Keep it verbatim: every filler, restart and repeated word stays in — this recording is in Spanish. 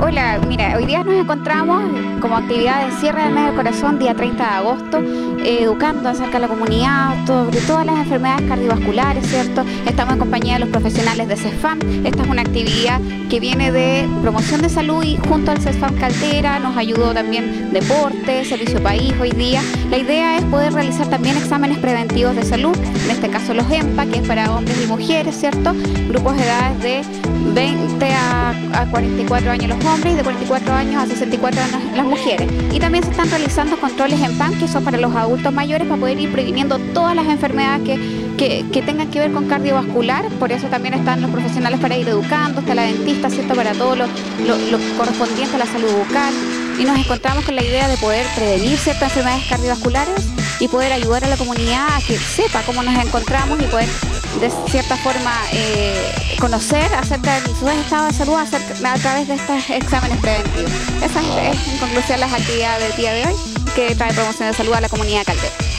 Hola, mira, hoy día nos encontramos como actividad de cierre del mes del corazón, día treinta de agosto, eh, educando acerca de la comunidad sobre todas las enfermedades cardiovasculares, ¿cierto? Estamos en compañía de los profesionales de CESFAM. Esta es una actividad que viene de promoción de salud y junto al CESFAM Caldera nos ayudó también deporte, servicio país hoy día. La idea es poder realizar también exámenes preventivos de salud, en este caso los EMPA, que es para hombres y mujeres, ¿cierto? Grupos de edades de veinte a cuarenta y cuatro años los hombres y de cuarenta y cuatro años a sesenta y cuatro años las mujeres. Y también se están realizando controles en P A N, que son para los adultos mayores, para poder ir previniendo todas las enfermedades que, que, que tengan que ver con cardiovascular. Por eso también están los profesionales para ir educando, está la dentista, ¿cierto? Para todo lo, lo, lo correspondiente a la salud bucal. Y nos encontramos con la idea de poder prevenir ciertas enfermedades cardiovasculares y poder ayudar a la comunidad a que sepa cómo nos encontramos y poder de cierta forma eh, conocer acerca de su estado de salud acerca, a través de estos exámenes preventivos. Esa es, es en conclusión las actividades del día de hoy que trae promoción de salud a la comunidad Caldera.